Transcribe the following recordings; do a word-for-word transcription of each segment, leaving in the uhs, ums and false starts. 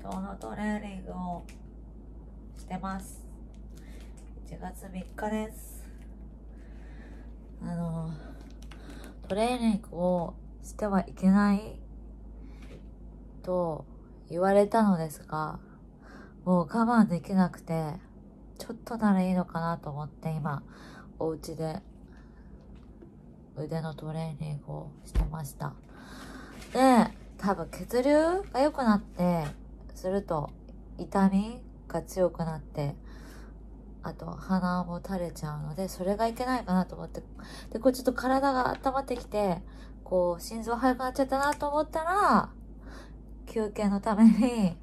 頭のトレーニングをしてます。いちがつみっかです。あのトレーニングをしてはいけないと言われたのですが、もう我慢できなくて、ちょっとならいいのかなと思って今お家で腕のトレーニングをしてました。で、多分血流が良くなってすると痛みが強くなって、あと鼻も垂れちゃうので、それがいけないかなと思って、でこうちょっと体が温まってきて、こう心臓速くなっちゃったなと思ったら、休憩のために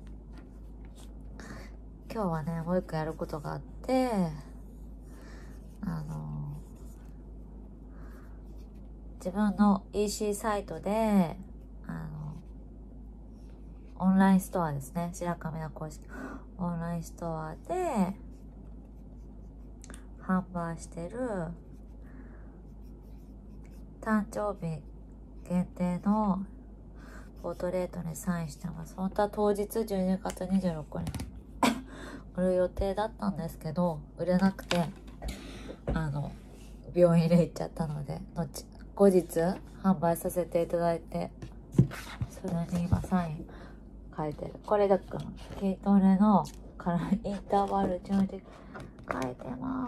今日はねもう一個やることがあって、あの自分の イーシー サイトで、あのオンラインストアですね、白神の公式オンラインストアで販売してる誕生日限定のポートレートにサインしてます。本当は当日じゅうにがつにじゅうろくにち売る予定だったんですけど、売れなくて、あの病院へ行っちゃったので、後後日販売させていただいて、それに今サイン書いてる。これだから筋トレのからインターバル中に書いてます。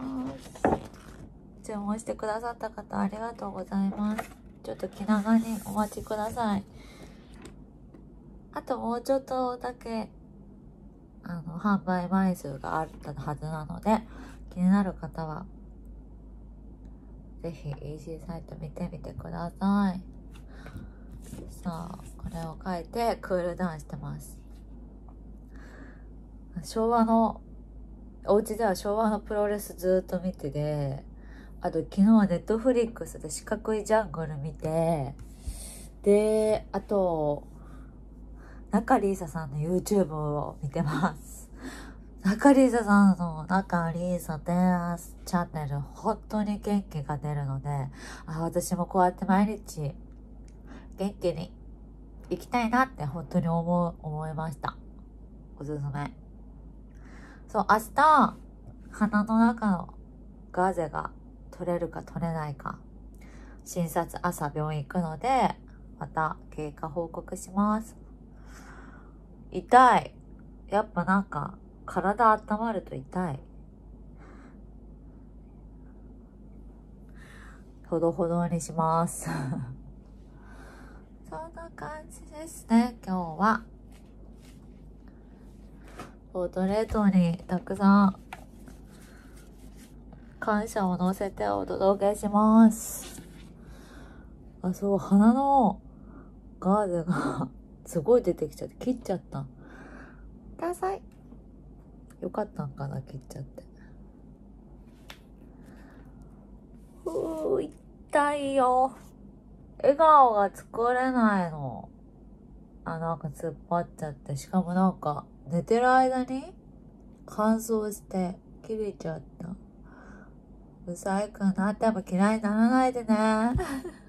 注文してくださった方ありがとうございます。ちょっと気長にお待ちください。あともうちょっとだけあの販売枚数があったはずなので、気になる方はぜひ イーシー サイト見てみてください。さあ、これを書いてクールダウンしてます。昭和のお家では昭和のプロレスずっと見てて、あと昨日はネットフリックスで四角いジャングル見て、であと中里依紗さんの YouTube を見てます。中里依紗さんの中里依紗ダンスチャンネル、本当に元気が出るので、あ、私もこうやって毎日元気に生きたいなって本当に思う思いました。おすすめ。そう、明日鼻の中のガーゼが取れるか取れないか診察、朝病院行くので、また経過報告します。痛い。やっぱなんか体温まると痛い。ほどほどにしますそんな感じですね。今日はポートレートにたくさん感謝を乗せてお届けします。あ、そう、鼻のガーゼがすごい出てきちゃって切っちゃった。ダサい。よかったんかな、切っちゃって。ふー、痛いよ。笑顔が作れないの。あ、なんか突っ張っちゃって、しかもなんか寝てる間に乾燥して切れちゃった。うさいくなっても嫌いにならないでね